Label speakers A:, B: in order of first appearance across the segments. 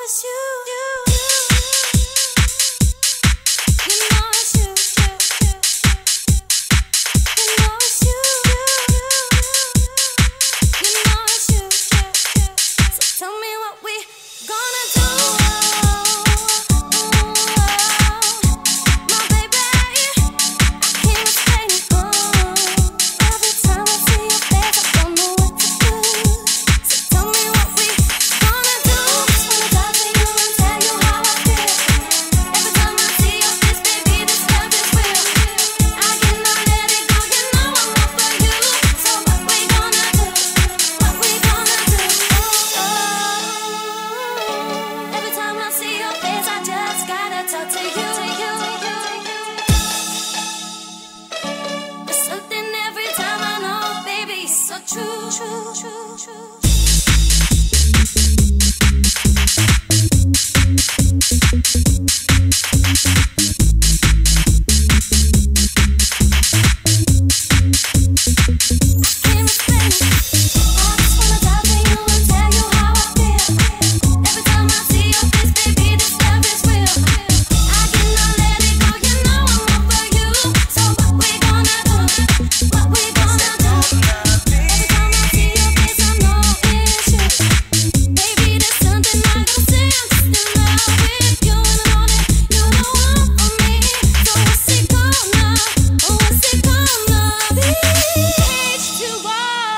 A: it's you. You know it's you. You know it's you. You know it's you. So tell me what we gonna do. My baby, I can't explain it. Every time I see your face, I don't know what to do. So tell me what we gonna do. Just wanna talk to you and tell you how I feel. Every time I see your face, baby, this love is real. I cannot let it go, you know I'm up for you. So what we gonna do? What we gonna do? Every time I see your face, I just gotta talk to you. There's something every time I know, baby, so true. Can't explain it. I just wanna talk to you and tell you how I feel. Every time I see your face, baby, this love is real. I cannot let it go, you know I'm up for you. So what we gonna do? What we gonna do? Every time I see your face, I know it's you. Baby, there's something I gotta say. I'm just in love with you, and I know that you the one for me. So what's it gonna be? H2O.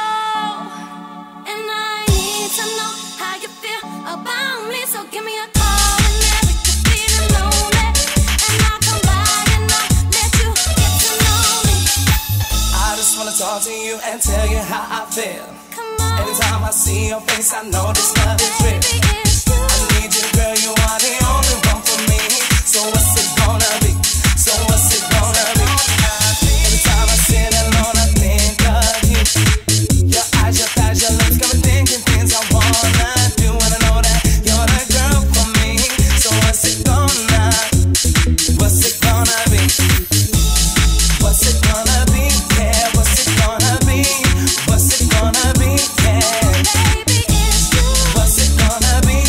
A: And I need to know how you feel about me. So give me a call whenever you're feeling lonely, and I'll come by and I'll let you get to know me.
B: I just wanna talk to you and tell you how I feel.
A: Come on,
B: Every time I see your face, I know this love is real.
A: baby, it's you.
B: I need you, girl, you are the only one for me. So what's it gonna be? So what's it gonna be? Every time I sit alone, I think of you. Your eyes, your thighs, your lips got me thinking things I wanna do. And I know that you're the girl for me. So what's it gonna be? What's it gonna be? Yeah, what's it gonna be? What's it gonna be? Yeah,
A: Baby, it's you.
B: what's it gonna be?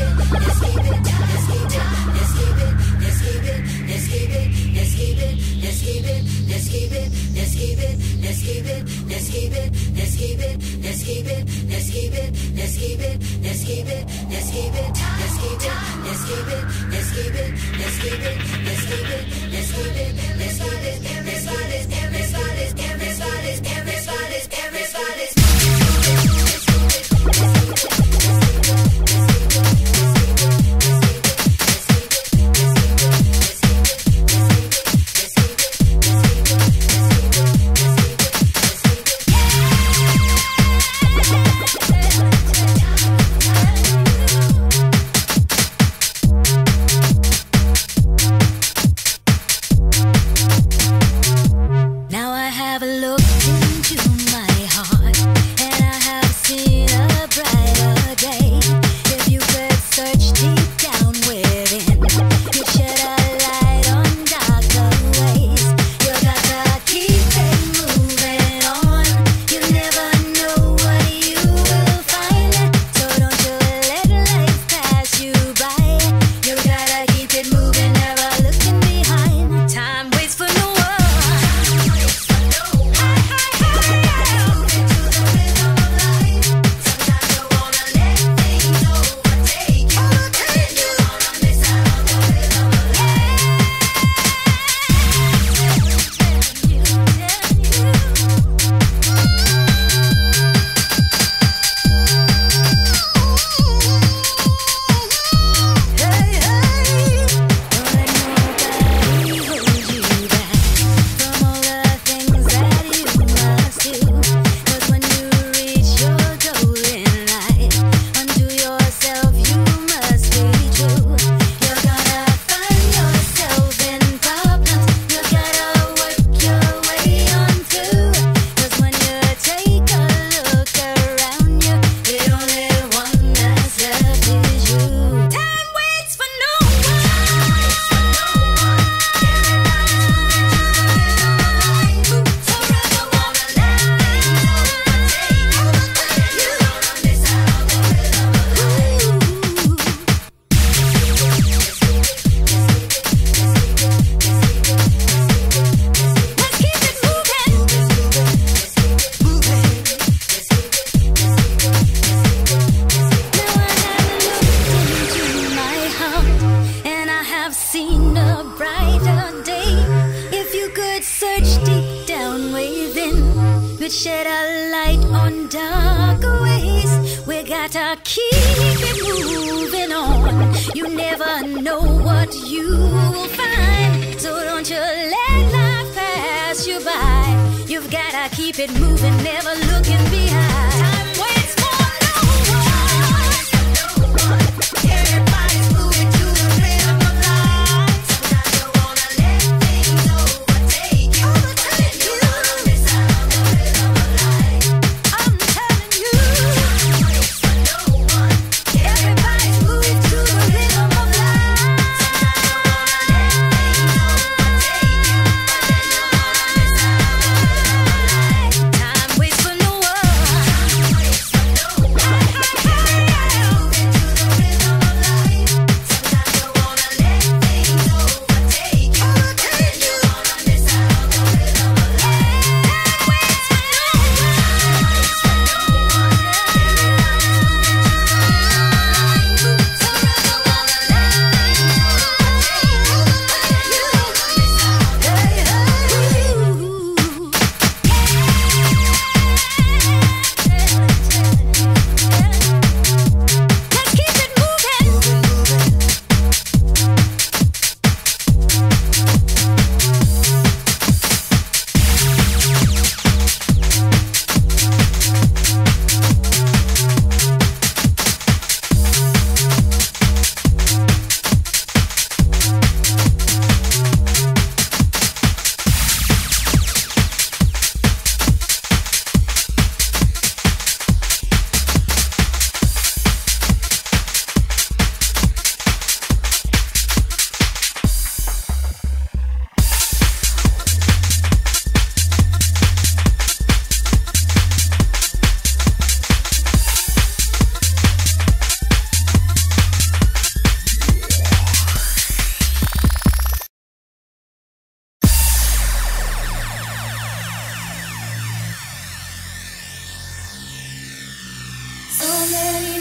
C: shed a light on dark ways. We gotta keep it moving on. You never know what you will find, so don't you let life pass you by. You've gotta keep it moving, never looking behind. Time waits for no one. Everybody's moving to the rhythm of life. Sometimes you wanna let things overtake you. And you wanna miss out on the rhythm of life. I'm telling you, time waits for no one. Everybody's moving to the rhythm of life. Sometimes you wanna let things overtake you. And you wanna miss out on the rhythm of life. Time waits for no one.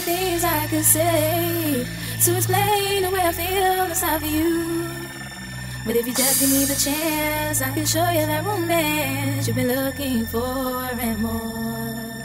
A: things I could say to explain the way I feel inside for you. But if you just give me the chance, I can show you that romance you've been looking for and more.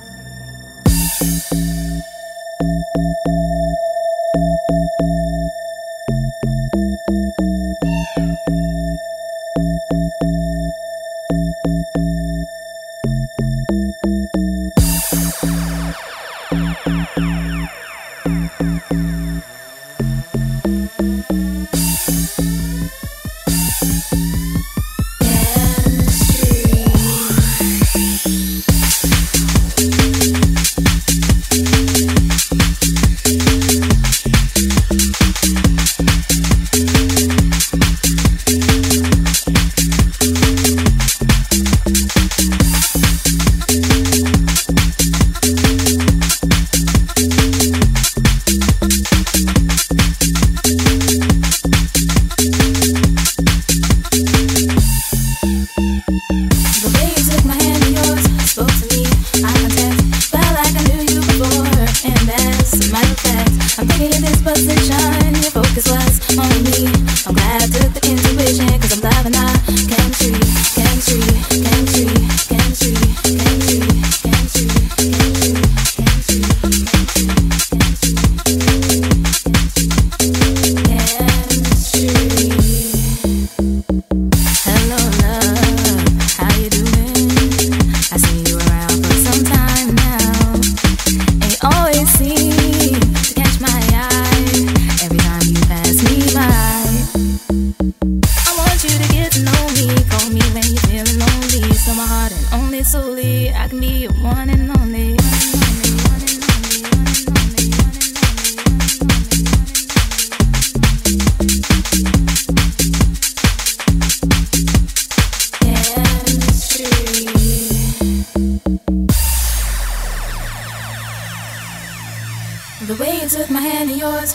A: The way you took my hand in yours,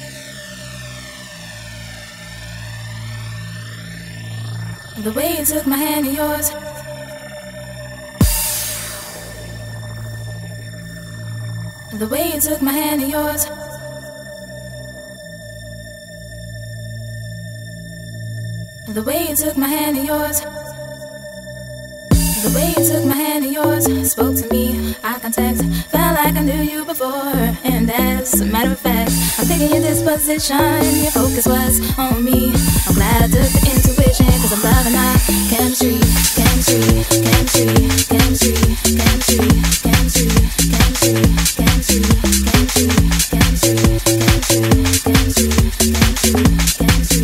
A: the way you took my hand in yours, the way you took my hand in yours, the way you took my hand in yours, the way you took my hand in yours, spoke to me, eye contact, felt like I knew you before, and as a matter of fact, I'm thinking your disposition, your focus was on me. I'm glad I took the intuition, cause I'm loving our chemistry, chemistry, chemistry, chemistry, chemistry, chemistry, chemistry, chemistry, chemistry, chemistry, chemistry, chemistry, chemistry, chemistry,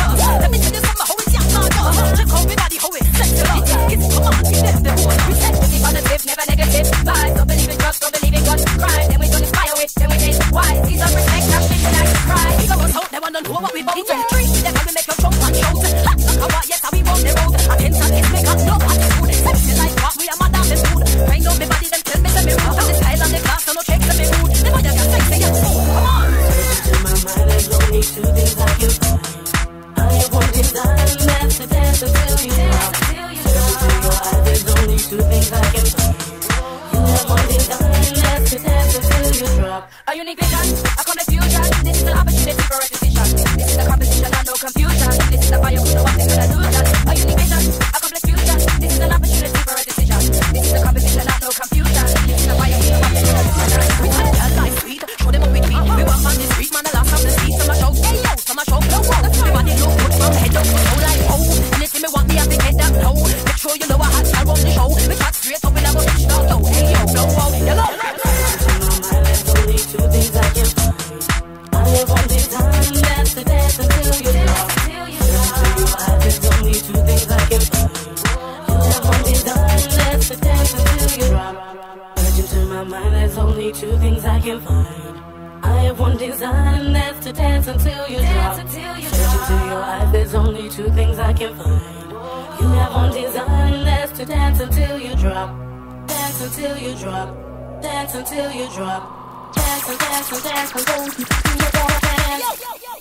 D: Come on, only two things I can find. You have one design, that's to dance until you drop.
E: A unique vision, a confusion. This is an opportunity for a decision. This is a competition and no confusion. This is a fire, no one is an illusion. A unique vision, a complex fusion. This is an opportunity for a decision. This is a competition and no confusion. This is a fire, no one is an illusion. We tell them life sweet, show them what we need. We walk on the street, man, the last of the street. Some a show, hey yo, some a show, blow up. Everybody look good from head up to toe like oh. Anything me want me have to get that flow. Make sure you know I had to run the show. We chat straight up in a bunch now, though. Hey yo, blow out, yellow.
D: Only two things I can find. I have one design, that's to dance until you drop. There's only two things I can find. You have one design, that's to dance until you drop. But into my mind, there's only two things I can find. I have one design, that's to dance until you drop. Search into your eyes, there's only two things I can find. You have one design, that's to dance until you drop. Dance until you drop. Dance until you drop. Dance and dance and dance and go. You gotta dance.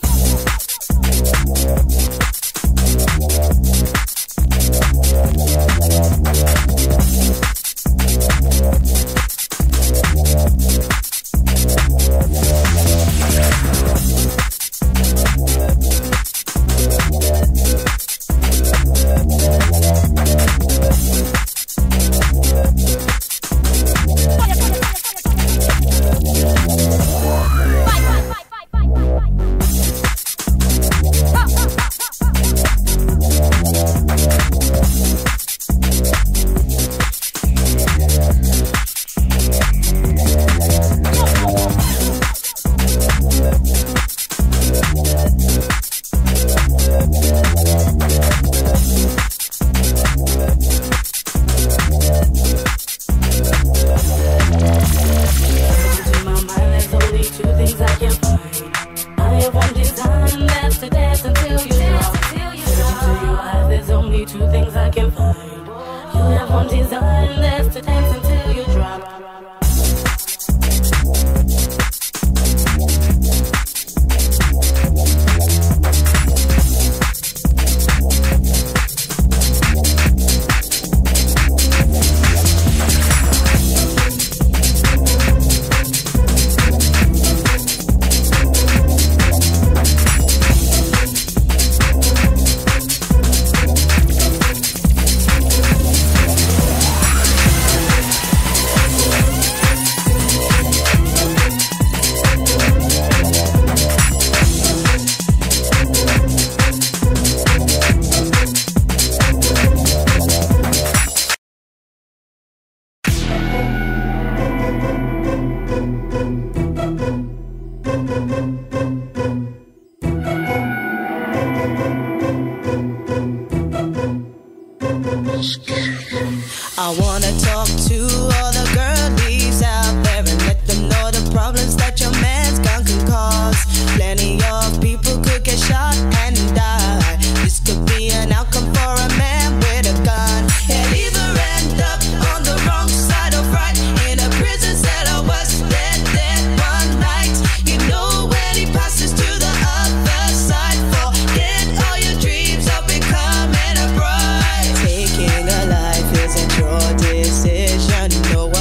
B: I wanna talk to all the girlies out there and let them know the problems that your man's gun can cause. Plenty of people could get shot and die. This could be an outcome for a man with a gun. And either end up on the wrong side of right in a prison cell or was dead one night. You know when he passes to the other side, forget all your dreams of becoming a bride. Taking a life isn't your decision. No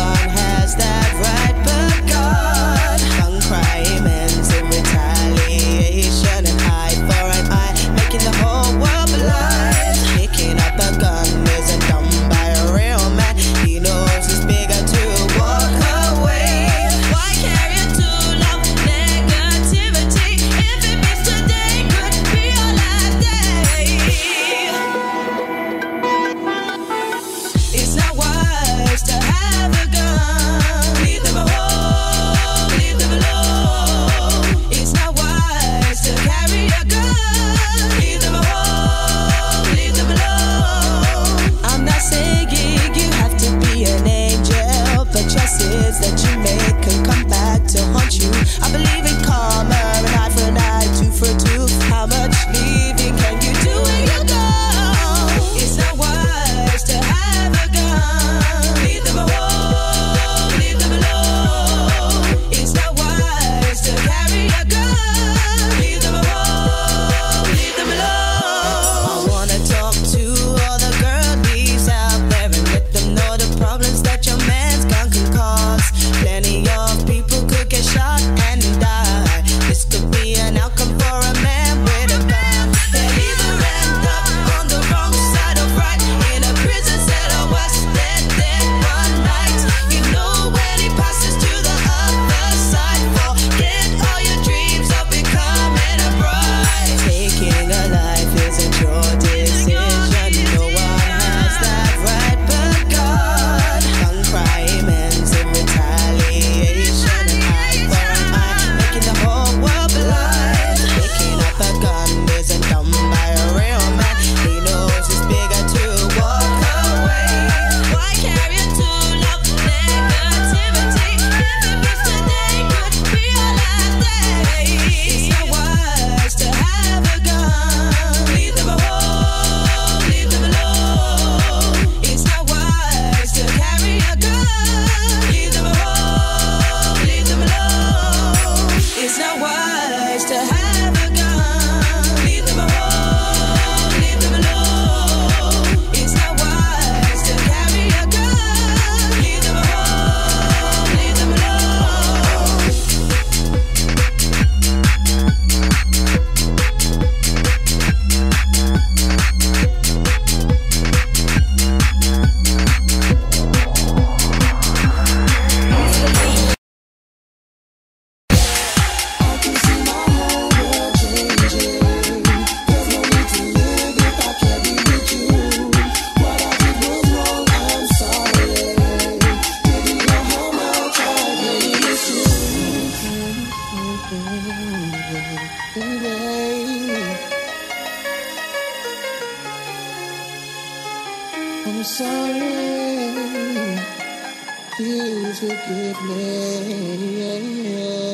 F: Please forgive me.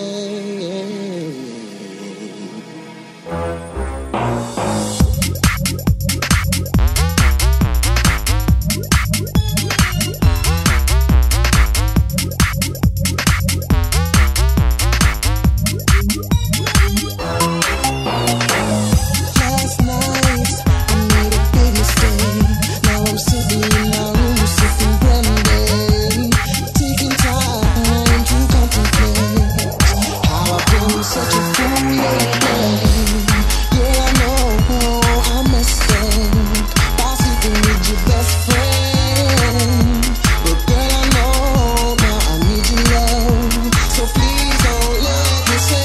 F: Last night I made a big mistake. Now I'm sitting in my room, sipping brandy, taking time to contemplate how I've been such a fool lately. Yeah, I know I messed up by sleeping with your best friend, but girl, I know now I need your love, so please don't let me say.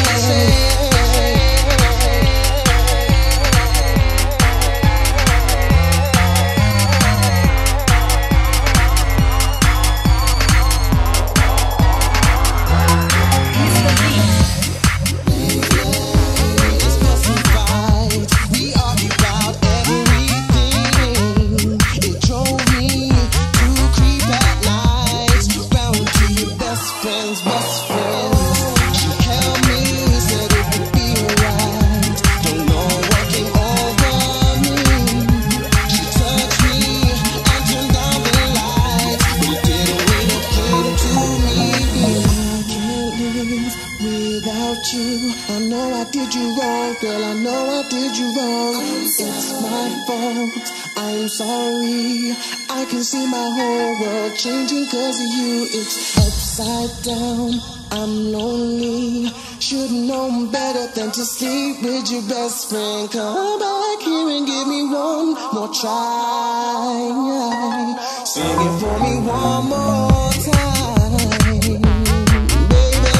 F: It's nothing right. We argue about everything. It drove me to creep at night round to your best friend's best friend. She held me, said it would be alright. Don't know what came over me. She touched me and turned down the lights, but it didn't mean a thing to me. I can't live without you. I know I did you wrong, girl. I know I did you wrong. It's my fault. I'm sorry. I can see my whole world changing 'cause of you. It's upside down. I'm lonely. Should've known better than to sleep with your best friend. Come back here and give me one more try. Sing it for me one more time, baby.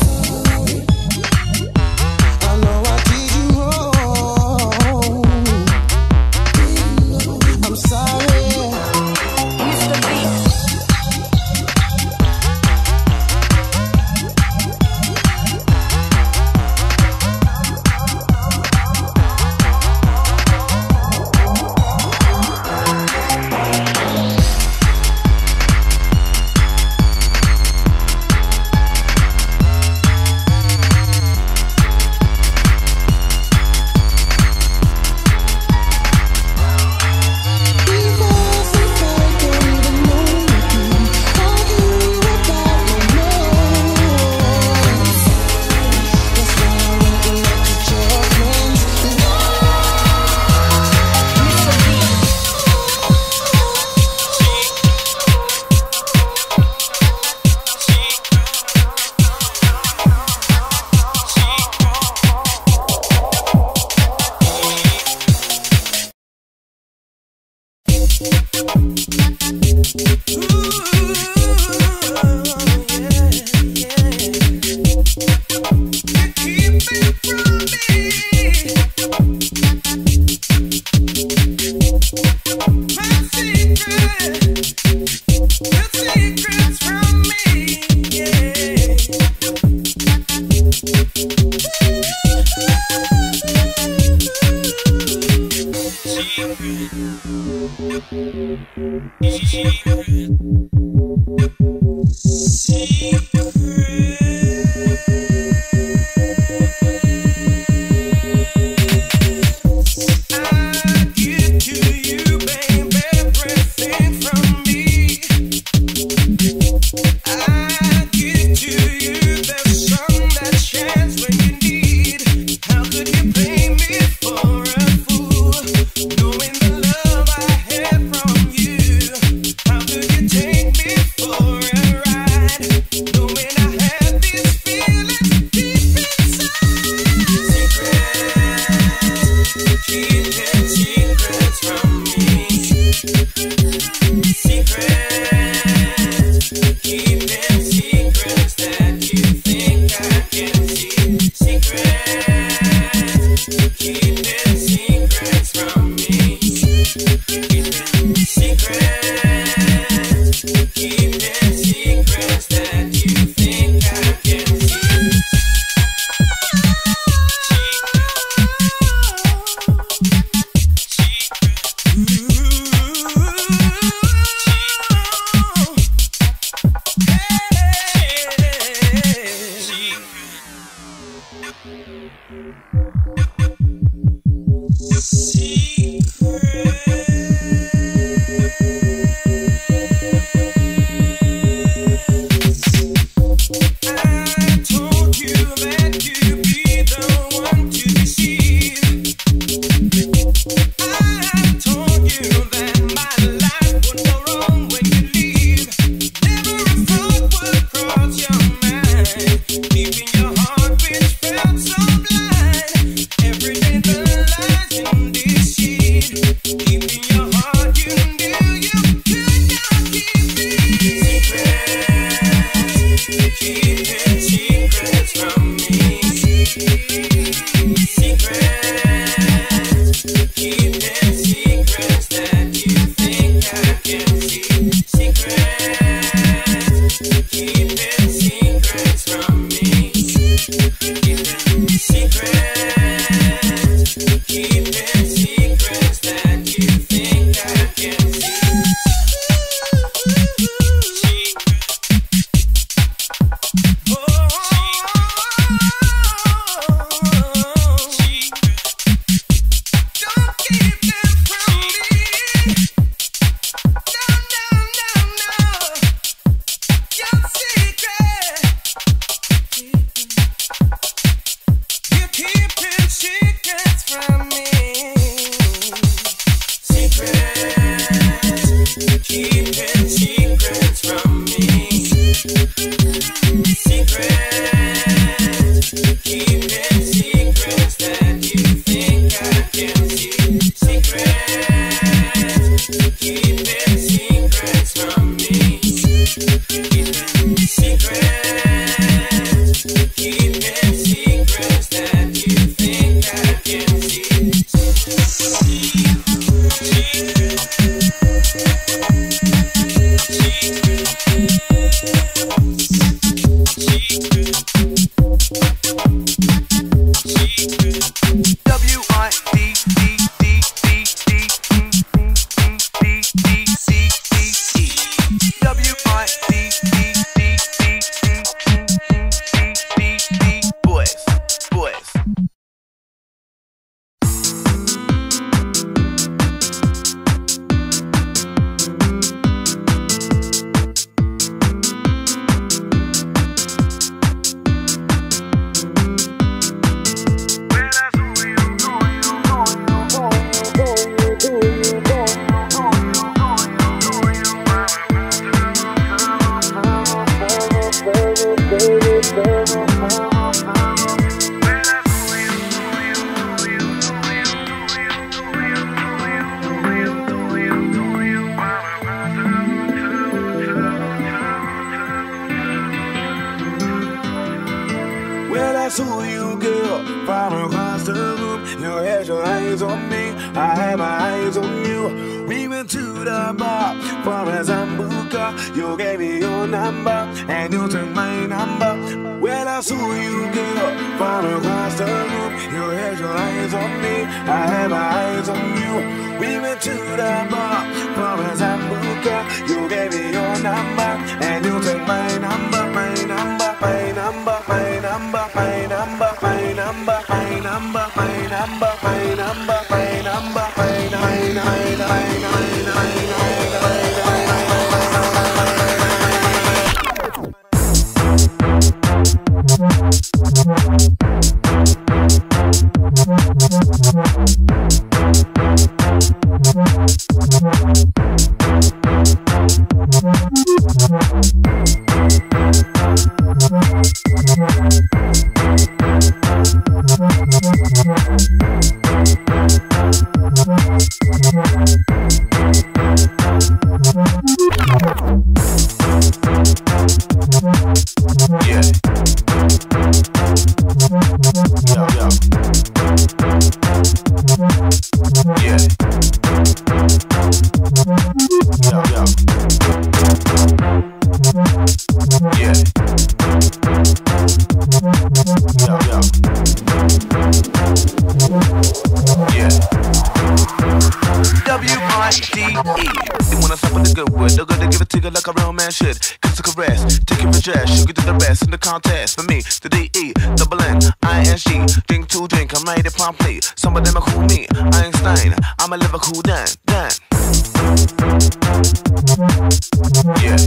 F: I know I did you wrong. I'm sorry.
E: Mr. Beat.
G: saw you, girl, from across the room. You had your eyes on me, I had my eyes on you. We went to the bar for a Zambuca. You gave me your number, and you took my number. Well, I saw you, girl, from across the room. You had your eyes on me, I had my eyes on you. We went to the bar for a Zambuca. You gave me your number, and you took my number, my number, my number, my number, my number, my number, my number, my number, my number, my number, my You wanna stop with the good word, they're gonna give it to you like a real man should. Kiss a caress, take it for dress, you get to the best in the contest. For me, the D-E, double N-I-S-G, drink to drink, I'm ready promptly. Some of them are cool me, Einstein, I'ma live a cool dan. Yeah.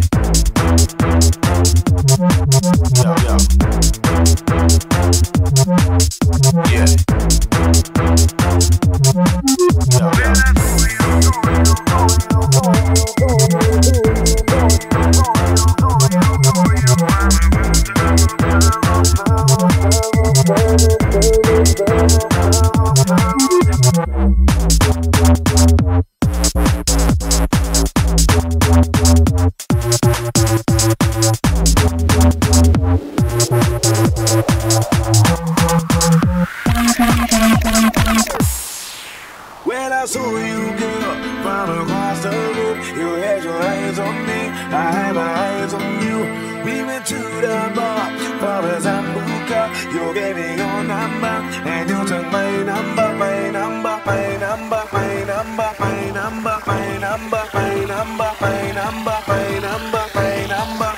G: Yeah. had my eyes on you. We went to the bar for a Zambuca. You gave me your number and you took my number, my number, my number, my number, my number, my number, my number, my number, my number, my number,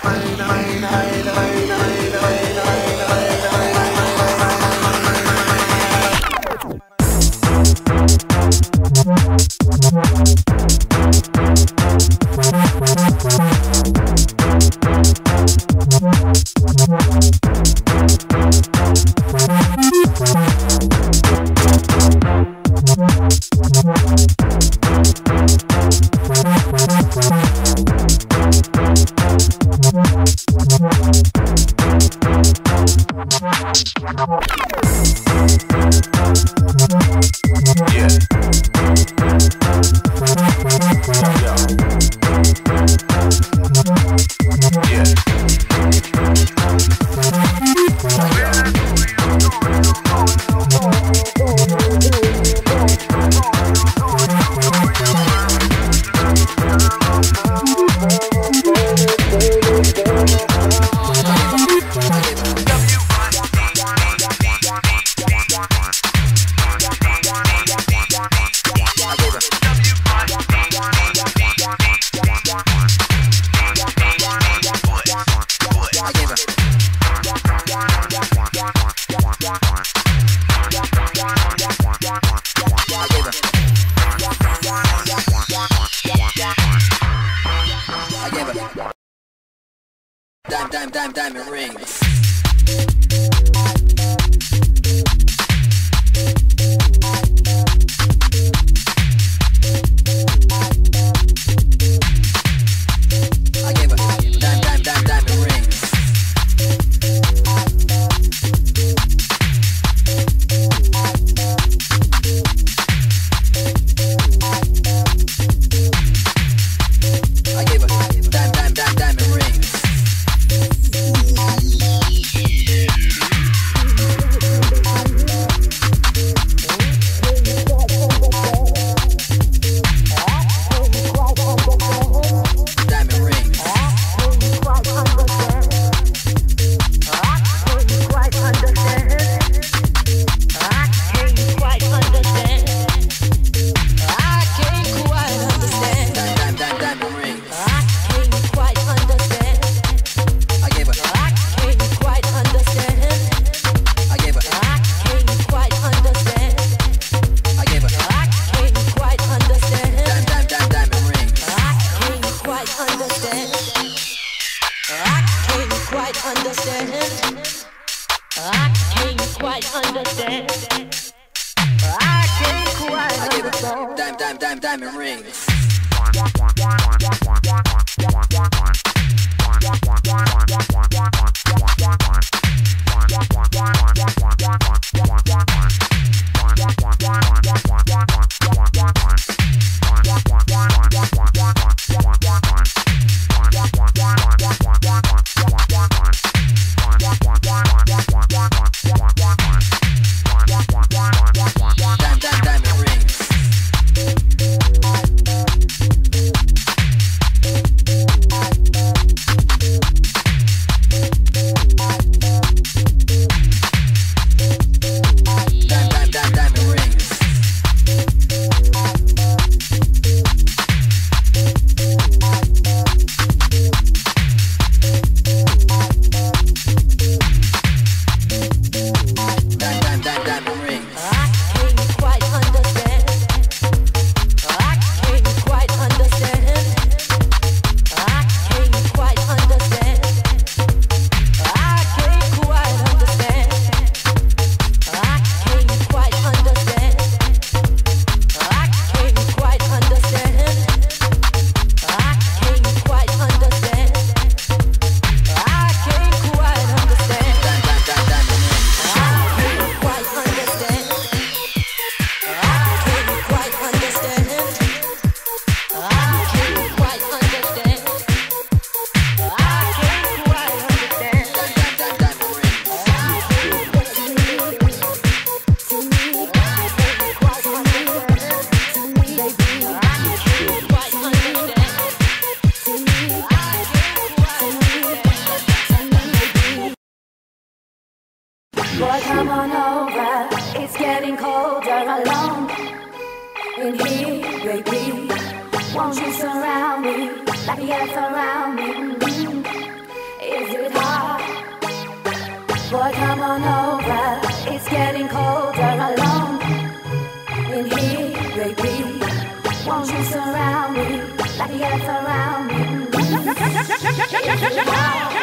H: Diamond rings. I gave her diamond rings. I gave her diamond rings. Diamond rings. Diamond rings.
E: in here, baby. Won't you surround me like you surround me? Is it hard? Boy, come on over. It's getting colder alone. In here, baby. Won't you surround me like you surround me? Is it hard?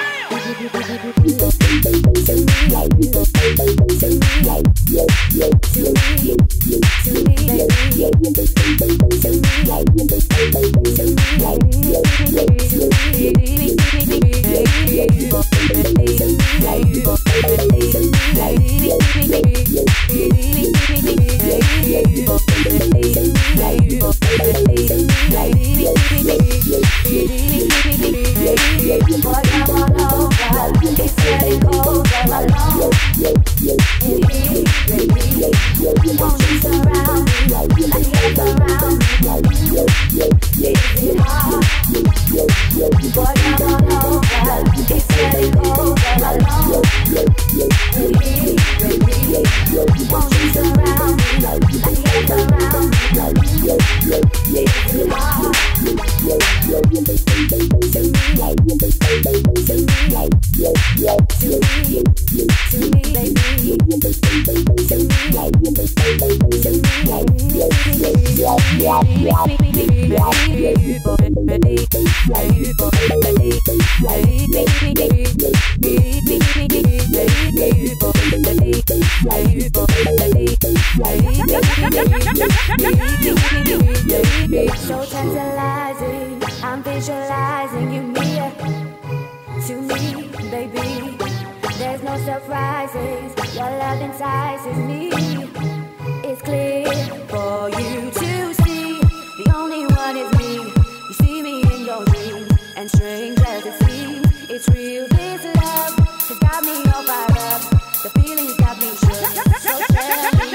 E: So tantalizing, I'm visualizing you near to me, baby. There's no surprises, your love entices me. It's clear for you to see, the only one is me. You see me in your dreams, and strange as it seems, it's real, this love has got me all fired up. The feeling's got me shook, so tell me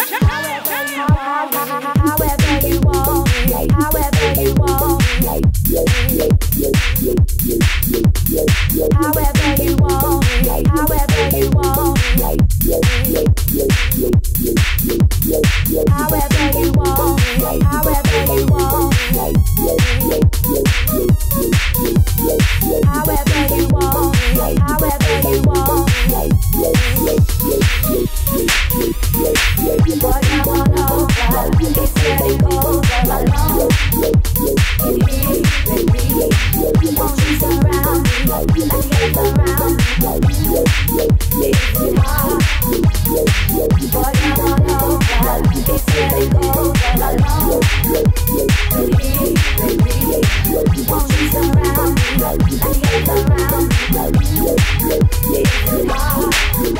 E: however you want me, however you want me, however you want me, however you want me, however you want me, however you want me, however you want me, however you want me. Boy, come on over, it's getting colder alone. In here, baby, won't you surround me like you surround me? Is it hard? Boy, come on over, it's getting colder alone. In here, baby, won't you surround me like you surround me? Is it hard?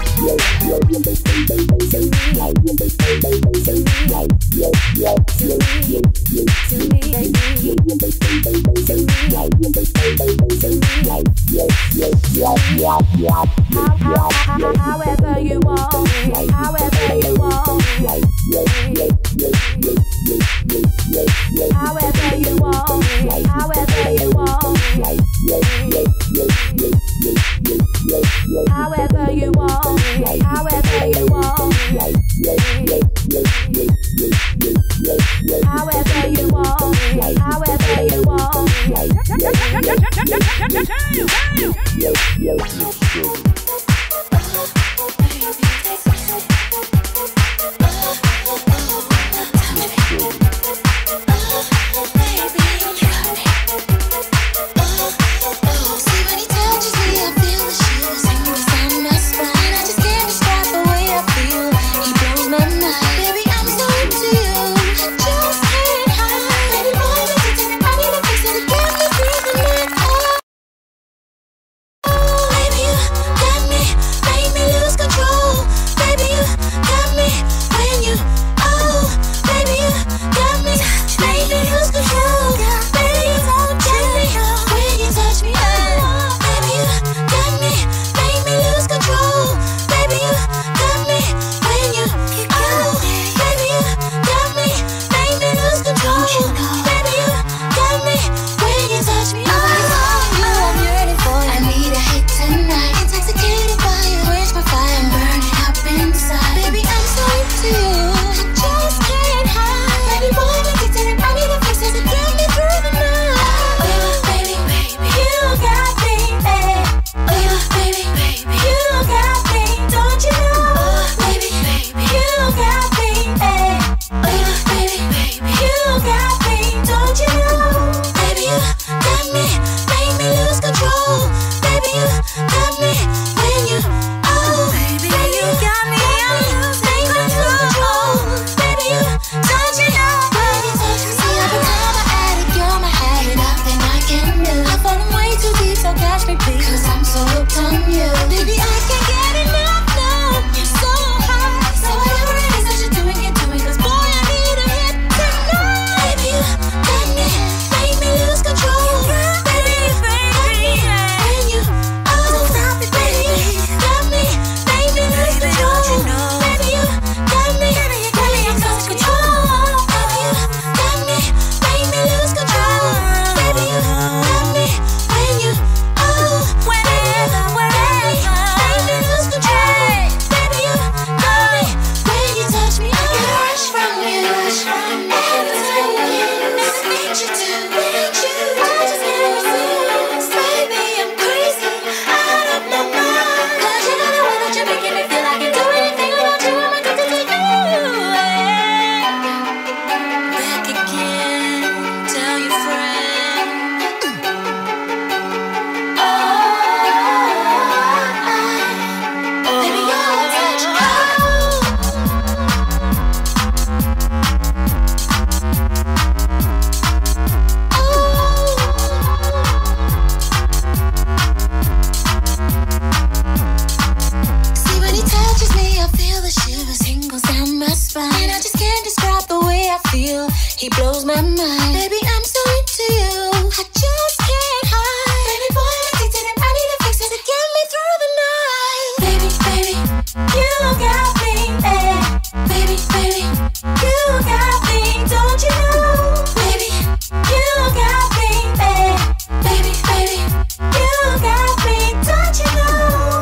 E: However you want me, however you want me, however you want me, however you want me, however you want me, however you want me, however you want me, however you want
C: Baby,
A: touch me, please. 'Cause I'm so hooked on you. Baby, I can't get enough, no. You're so high. So whatever it is that you're doing, get to it. 'Cause boy, I need a hit tonight. Baby, you got me, make me lose control. Baby, you got me, when you, oh, stop it, baby. Got me, make me lose control. Baby, you got me, when you lose control. Baby, you got me, make me lose control. Baby, you got me, when you, oh, whenever, wherever, make me lose control. Baby, you got me, when you touch me, I get a rush from you. Every time you need you to, I just can't resist. Baby, I'm crazy, out of my mind. 'Cause you know the way that you're making me feel I can do anything without you. I'm addicted to you. Back again, tell your friend. Baby, your touch, See, when he touches me, I feel the shivers tingles down my spine. And I just can't describe the way I feel. He blows my mind. Baby, I'm so into you. I just can't hide. Baby boy, I'm addicted and I need a fix it to get me through the night. Baby, baby, you got me, eh. Baby, baby, you got me, don't you know? Baby, you got me, eh. Baby, baby, you got me, don't you know?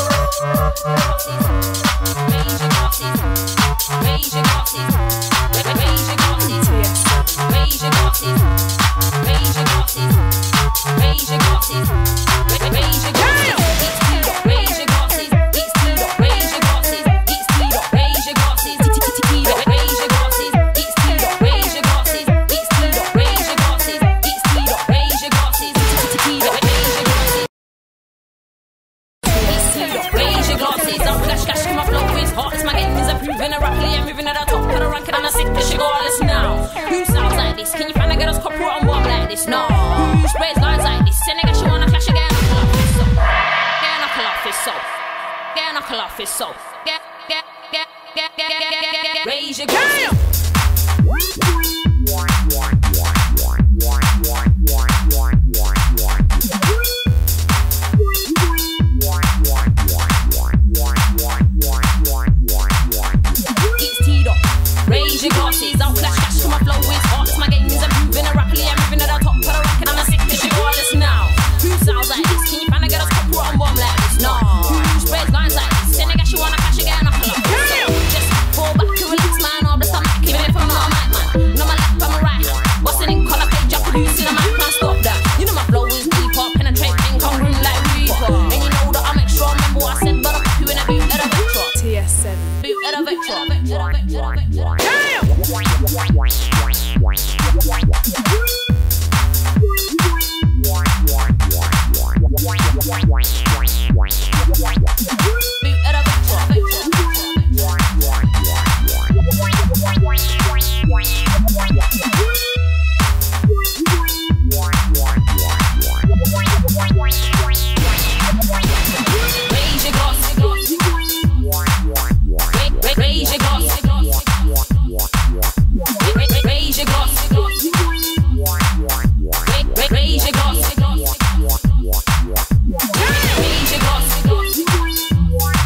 E: Raise your glasses, raise your glasses, raise your glasses, raise your glasses, raise your glasses, raise your glasses, raise your glasses. Raise your glasses, it's Tito. Raise your glasses, it's Tito. Raise your glasses, Tito. Raise your glasses, it's Tito. Raise your glasses, it's Tito. Raise your glasses, it's Tito. Raise your glasses, Tito. Raise your glasses, I'm flash cash, my flow is hot. It's my game is improving rapidly and moving at the top of the ranking and I sick this shit go all this now. Who sounds like this? Can you find a girl's couple on warm like this? No. Who sprays lines like this? Send a guy she wanna clash again. Knuckle off his soul. Get knuckle off his soul. Get raise your glasses. It's Tito. Raise your glasses. I'll flash cash to my flow is hot. My game is improving rapidly. I'm moving at the top of the ranking and I sick this shit all this now. Who sounds like this? Can you find a girl's couple on warm like this? No. Who sprays lines like this? Send a guy she wanna clash again. Knuckle up. Just fall back to relax, man. All the stomach, keeping it from my mic, man. No, my left, I'm right. What's in color page? I'm producing a mic, man. Stop that. You know my flow is deeper, penetrating, congruent like Reaper. And you know that I'm extra. Remember what I said, but I'm you in a boot at a vector.
I: TS7.
E: Boot at a vector. Raise your glasses. Raise your glasses. Raise your glasses. Raise your glasses. Raise your glasses.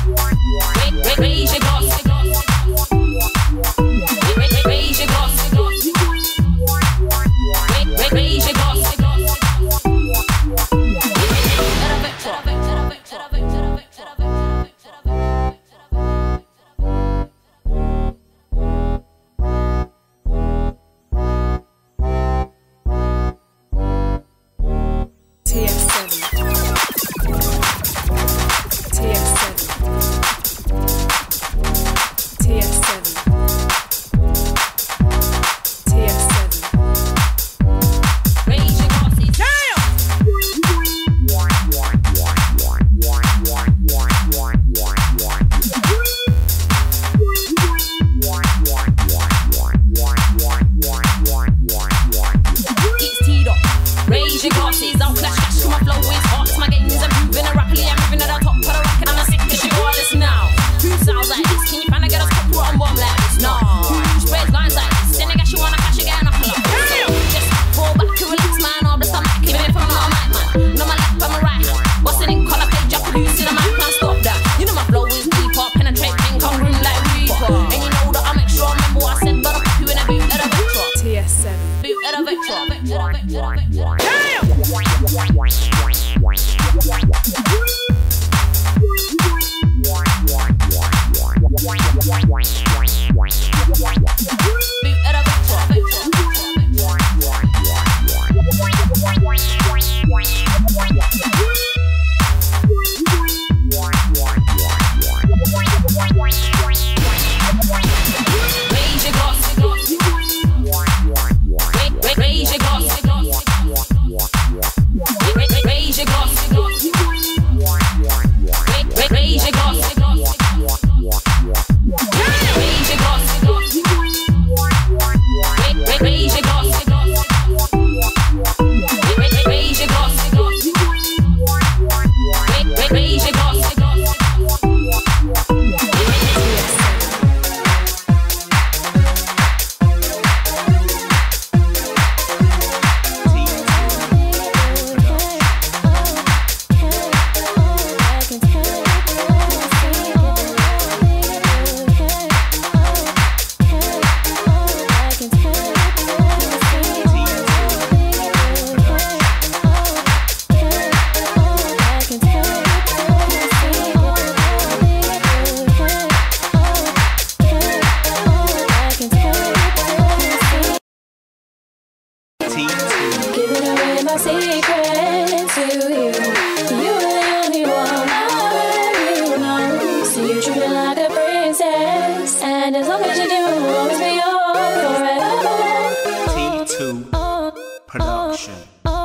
E: Crazy boss.
I: Giving away my secret to you. You are the only one I know. So you treat me like a princess, and as long as you do, I'll always be yours forever.
J: T2 Production.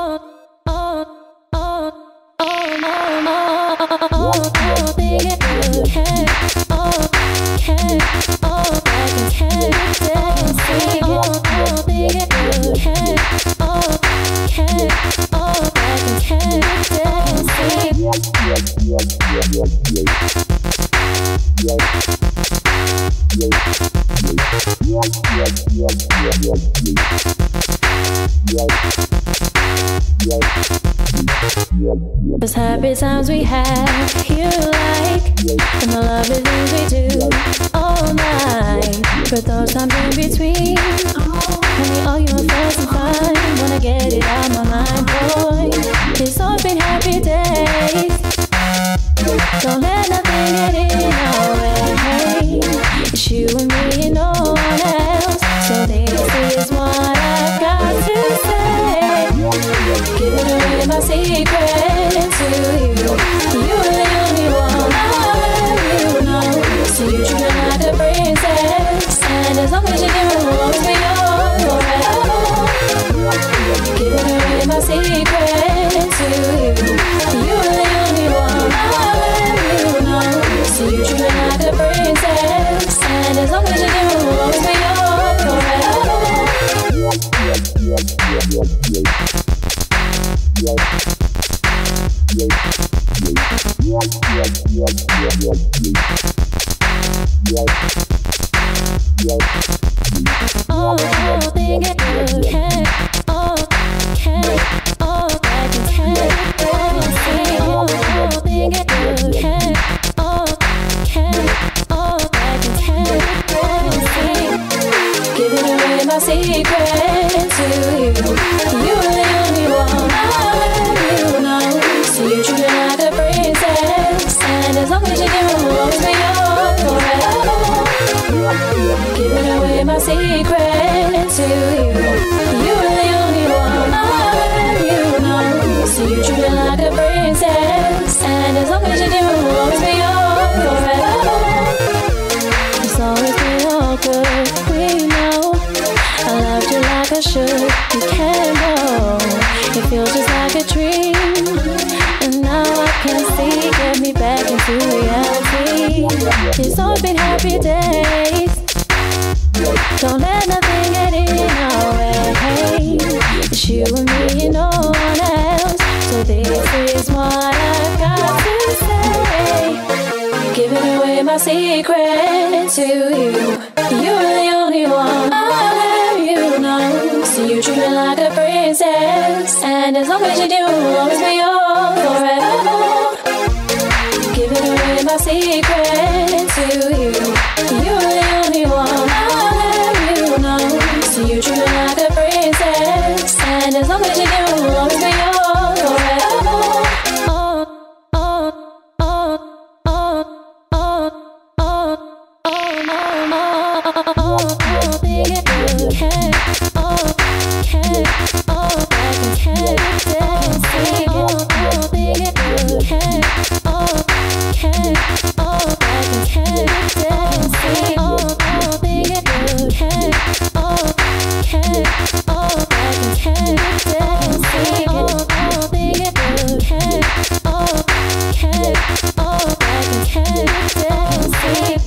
I: Those happy times we have, you like, and the lovely things we do all night. But those times in between, when we argue and fuss and fight, wanna get it out my mind, boy. It's all been happy days. Don't let nothing get in our way. It's you and me and no one else. So this is what I've got to say. Giving away my secret to you. You are the only one I know. So you treat me like a princess, and as long as you do, I'll always be yours forever. Giving away my secret to you. You are the only one I know. So you treat me like a princess, and as long as you do, I'll always be yours forever. Oh, think it you can. Oh, can. Oh, I can. Oh, think it you can. Oh, can. Oh, I can. Giving away my secret to you. You are the only one I know. So you treat me like a princess, and as long as you do, I'll always be yours forever. Giving away my secret to you. You are the only one I know. So you treat me like a princess, and as long as you do, I'll always be yours forever. It's always been all good, we know. I loved you like I should, you can't know. It feels just like a dream, and now I can see. Get me back into reality. It's all been happy days. Don't let nothing get in our way. It's you and me and no one else. So this is what I've got to say. Giving away my secret to you. You are the only one I know. So you treat me like a princess, and as long as you do, I'll always be yours forever. Giving away my secret to you. You are the only one I know. So you treat me like a princess, and as long as you do, I'll always be yours forever. Oh, oh, oh, oh, oh, oh, oh, oh, think it you can. Oh, can. Oh, I can. Oh, think it you can. Oh, can. Oh, I can. Oh, think it you can. Oh, can. Oh, I can. Oh, think it you can. Oh, can. Oh, I can.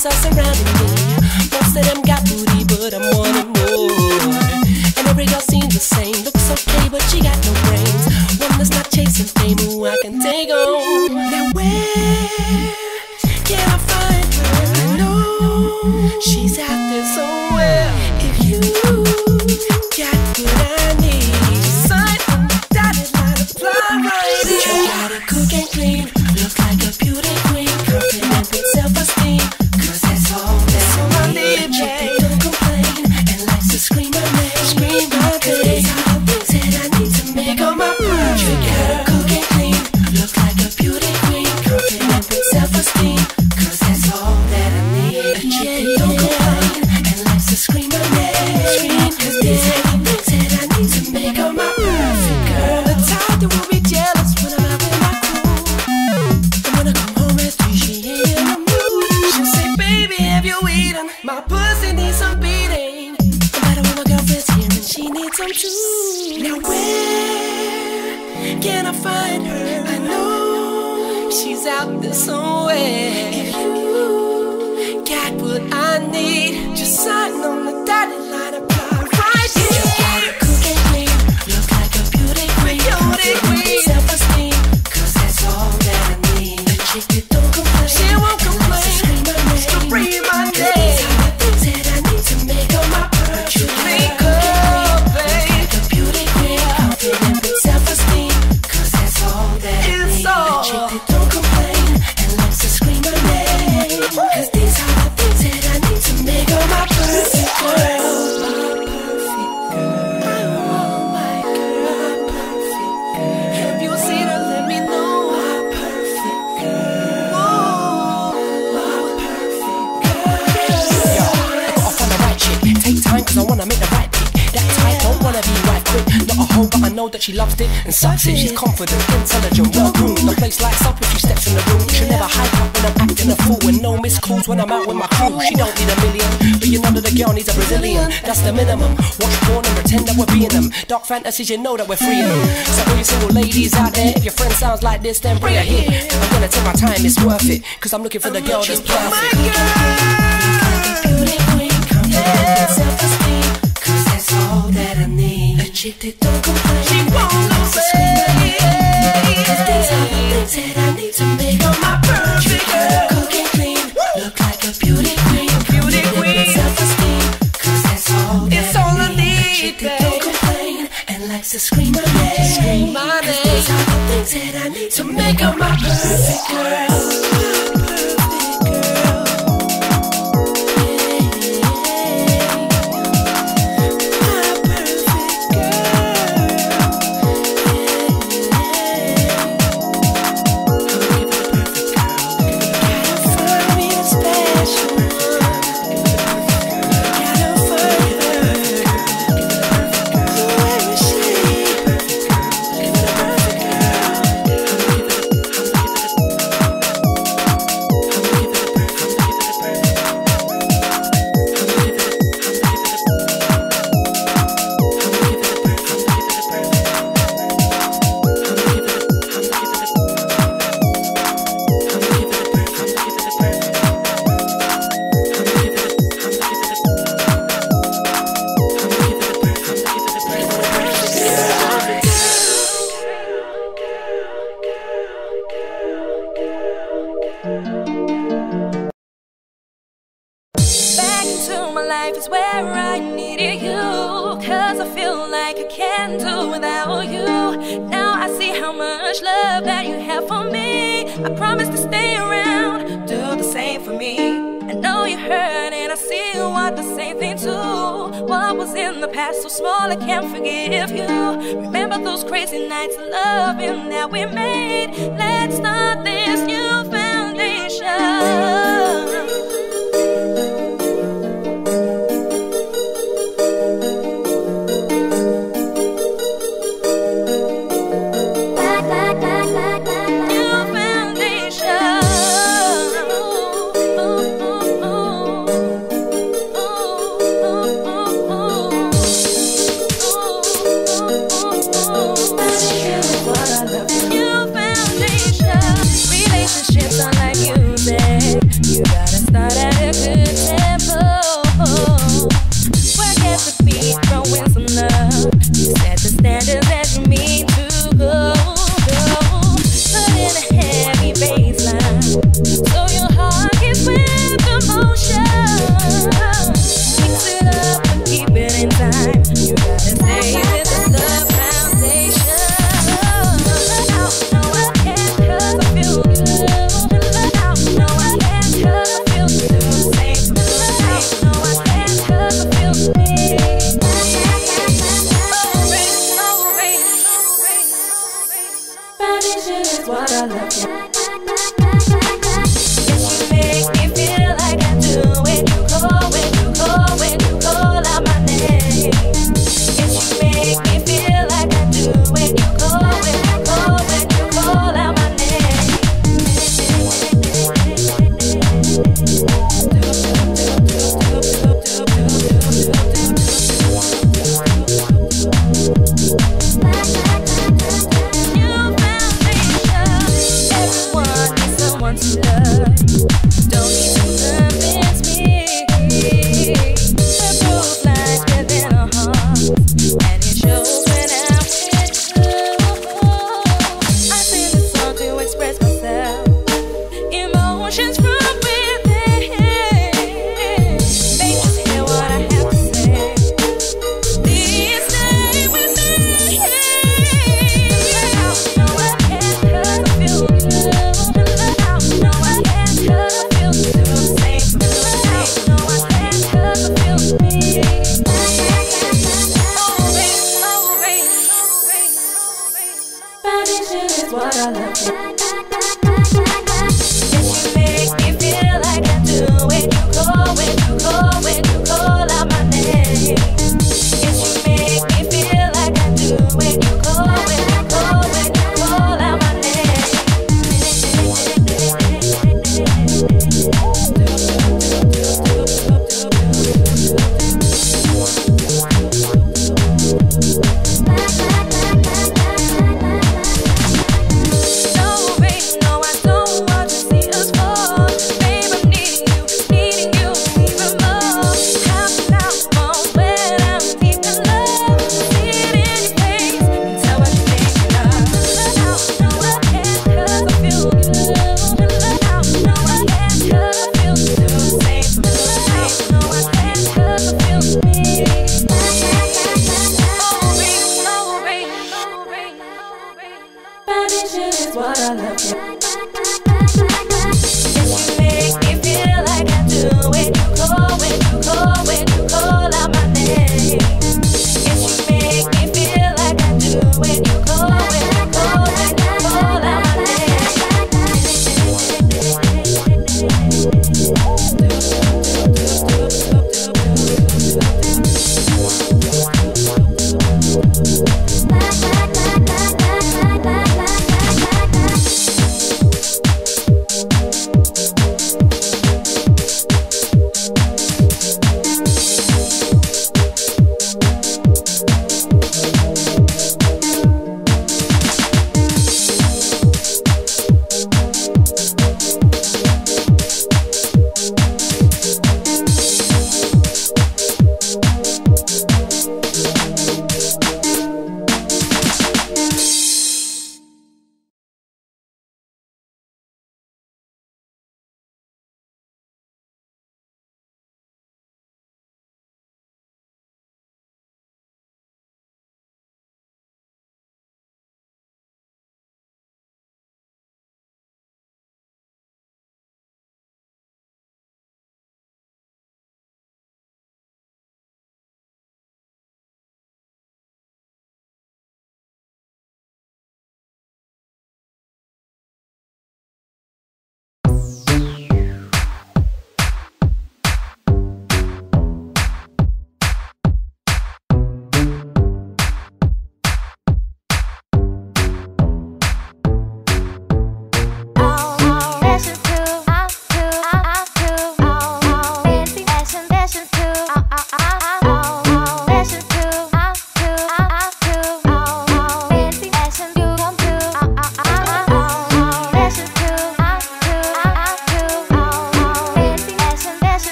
K: ladies are surrounding me. Most of them got booty, but I'm wanting more. And every girl seems the same. Looks okay, but she got no brains. One that's not chasing fame, who I can take home. Now where can I find her? I know she's out there somewhere. If you got what I need, sign on the dotted line, apply right here. You gotta cook and clean, look like a beauty queen, confident with self-esteem, 'cause that's all I need. Chick that don't complain and likes to scream my name, scream my name. These are the things that I need to make her my pride. You gotta cook and clean, look like a beauty queen, confident with self-esteem, 'cause that's all that I need. A chick that don't complain and likes to scream my name, 'cause these are the things that I need to make her my perfect girl. The type that will be jealous when I'm out with my crew, and when I come home at 3, she ain't in the mood. She'll say, baby, have you eaten? My pussy needs some beating. No matter when my girlfriend's here and she needs some too. Now where can I find her? I know she's out there somewhere. If you got what I need, just sign on the dotted line, apply right here. You gotta cook and clean, look like a beauty queen, confident, self-esteem, 'cause that's all that I need. A chick that don't complain, she won't complain, scream my name, scream my name. These are the things that I need to make her my perfect. You gotta cook and clean, look like a beauty queen, confident with self-esteem, 'cause that's all that I need. A chick that don't complain and likes to scream my name, 'cause these are the things that I need to make her my perfect girl. I want my girl, my perfect girl. Have you seen her? Let me know. My perfect girl. Oh, my perfect girl.
L: Yo, I got off on the right chick. Take time 'cause I wanna make the right pick. That type don't wanna be right quick. Not a hoe, but I know that she loves it and sucks it. She's confident, intelligent, well groomed. The place lights up if she steps in the room. She'll never hype up when I'm acting a fool, and no missed calls when I'm out with my crew. She don't need a million, but you know that the girl needs a Brazilian. That's the minimum. Watch porn and pretend that we're being them. Dark fantasies, you know that we're freeing them. So all you single ladies out there, if your friend sounds like this, then bring her here. I'm gonna take my time, it's worth it, 'cause I'm looking for the girl that's perfect.
K: Beauty queen, confident, self-esteem, 'cause that's all that I need. A chick that don't complain, she won't lose it, 'cause these are the things that I need to make her my perfect girl. Cook and clean, look like a beauty queen, confident, self-esteem, 'cause that's all that I need. A chick that don't complain and likes to scream my name, scream my name, 'cause these are the things that I need to make her my perfect girl.
E: Back into my life is where I needed you, 'cause I feel like I can't do without you. Now I see how much love that you have for me. I promise to stay around, do the same for me. I know you hurt and I see you want the same thing too. What was in the past so small I can't forgive you. Remember those crazy nights of loving that we made. Let's start this new foundation. Relationships are like music. You gotta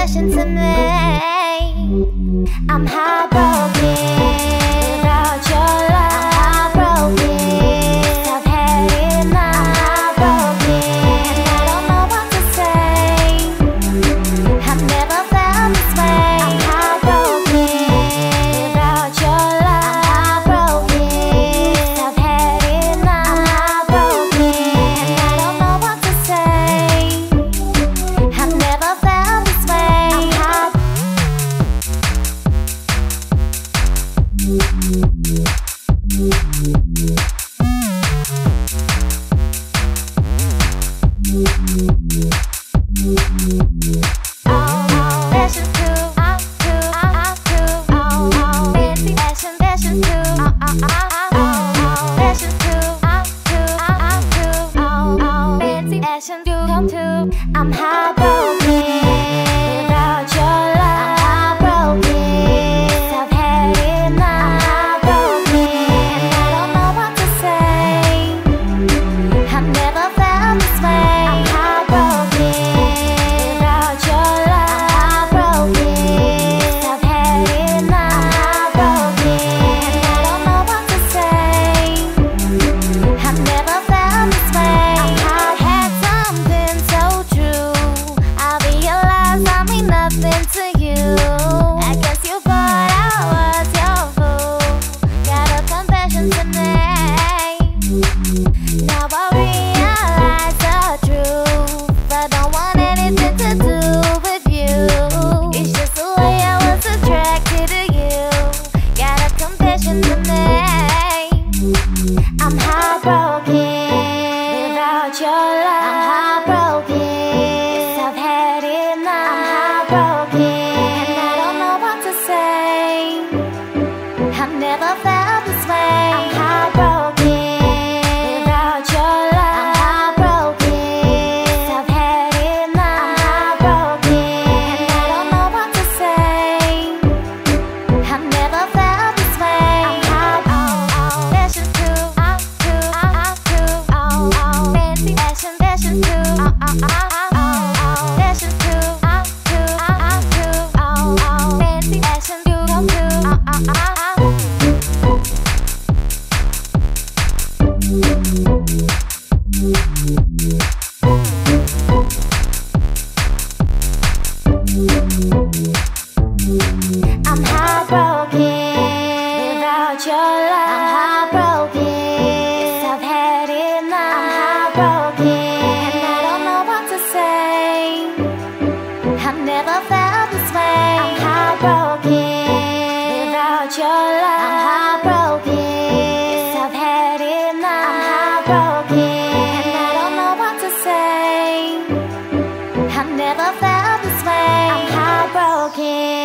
A: confession to make. I'm heartbroken without your love. I'm heartbroken, I've had enough. I'm heartbroken, and I don't know what to say. I've never felt this way. I'm heartbroken without your love. I'm heartbroken, I've had enough. I'm heartbroken, and I don't know what to say. I've never felt this way. I'm I'm heartbroken without your love. I'm heartbroken, I've had enough. I'm heartbroken, and I don't know what to say. I've never felt this way. I'm heartbroken without your love. I'm heartbroken, I've had enough. I'm heartbroken, and I don't know what to say. I've never felt this way. I've had something so true. I realize I mean nothing to you. I guess you thought I was your fool. Got a confession to make. Now I realize the truth. I don't want anything to do with you. It's just the way I was attracted to you. Got a confession to make. I'm heartbroken without your love. I'm heartbroken, yes, I've had enough. I'm heartbroken, and I don't know what to say. I've never felt this way. I'm heartbroken without your love. I'm heartbroken, yes, I've had enough. I'm heartbroken, and I don't know what to say. I've never felt this way. I'm heartbroken too. Fancy fashion too. Fashion too. Fancy fashion too. I'm heartbroken without your love. I'm heartbroken, yes, I've had enough. I'm heartbroken, and I don't know what to say. I've never felt this way. I'm heartbroken without your love. I'm heartbroken, yes, I've had enough. I'm heartbroken, and I don't know what to say. I've never felt this way. I'm heartbroken.